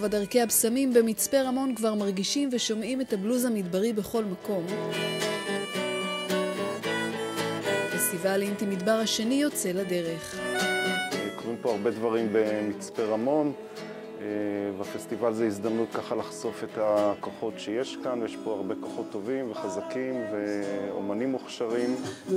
ברובע דרכי הבשמים במצפה רמון כבר מרגישים ושומעים את הבלוז המדברי בכל מקום. פסטיבל אינטי מדבר השני יוצא לדרך. קוראים פה הרבה דברים במצפה רמון, והפסטיבל זה הזדמנות ככה לחשוף את הכוחות שיש כאן. יש פה הרבה כוחות טובים וחזקים ואומנים מוכשרים.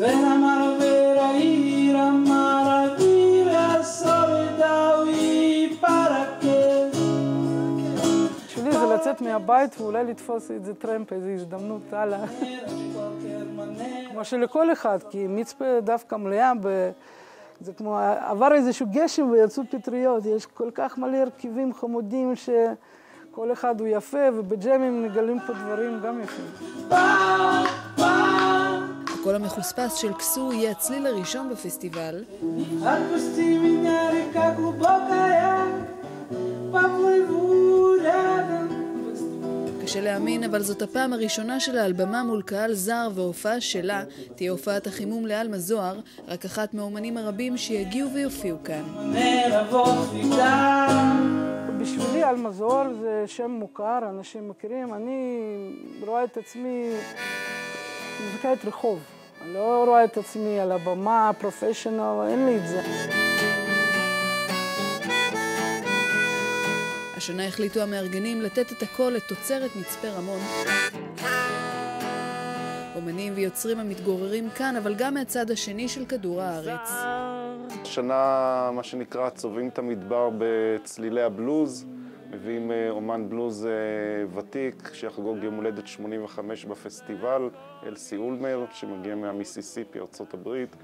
שלי זה לצאת מהבית ואולי לתפוס איזה טרמפ, איזו הזדמנות הלאה. כמו שלכל אחד, כי מצפה דווקא מלאה זה כמו עבר איזשהו גשם ויצאו פטריות. יש כל כך מלא הרכיבים חמודים שכל אחד הוא יפה, ובג'מים נגלים פה דברים גם יפים. הקול המחוספס של קסו יהיה הצליל הראשון בפסטיבל. קשה להאמין, אבל זאת הפעם הראשונה שלה על במה מול קהל זר, וההופעה שלה תהיה הופעת החימום לאלמה זוהר, רק אחת מהאומנים הרבים שיגיעו ויופיעו כאן. בשבילי אלמה זוהר זה שם מוכר, אנשים מכירים. אני רואה את עצמי מוזיקאית רחוב. אני לא רואה את עצמי על הבמה, פרופשיונל, אין לי את זה. השנה החליטו המארגנים לתת את הכל לתוצרת מצפה רמון. אומנים ויוצרים המתגוררים כאן, אבל גם מהצד השני של כדור הארץ. השנה, מה שנקרא, צובעים את המדבר בצלילי הבלוז. מביאים אומן בלוז ותיק שיחגוג יום הולדת 85 בפסטיבל, אלסי אולמר, שמגיע מהמיסיסיפי, ארצות הברית.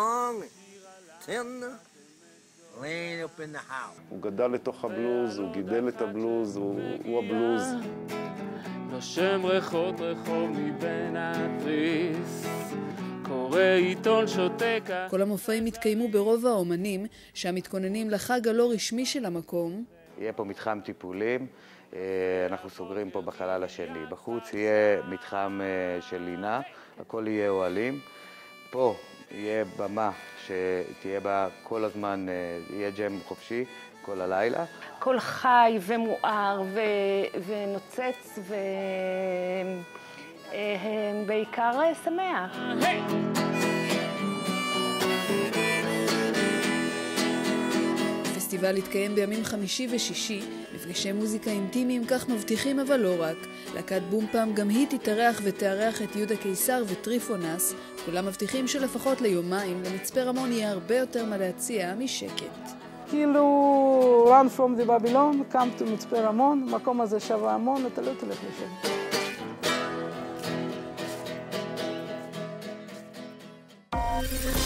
הוא גדל לתוך הבלוז, הוא גידל את הבלוז, הוא הבלוז. נושם ריחות רחוב מבין התריס, קורא עיתון שותק. כל המופעים התקיימו ברוב האומנים, שהמתכוננים לחג הלא רשמי של המקום. יהיה פה מתחם טיפולים, אנחנו סוגרים פה בחלל השני. בחוץ יהיה מתחם של לינה, הכל יהיה אוהלים. פה יהיה במה שתהיה בה כל הזמן, יהיה ג'ם חופשי כל הלילה. הכל חי ומואר ונוצץ ובעיקר שמח. הפסטיבל התקיים בימים חמישי ושישי, מפגשי מוזיקה אינטימיים, כך מבטיחים, אבל לא רק. להקת בומפם גם היא תתארח ותארח את יהודה קיסר וטריפונס. כולם מבטיחים שלפחות ליומיים למצפה רמון יהיה הרבה יותר מה להציע משקט. כאילו, run from the Babylon, come to מצפה רמון, המקום הזה שווה המון, אתה לא תלך לשם.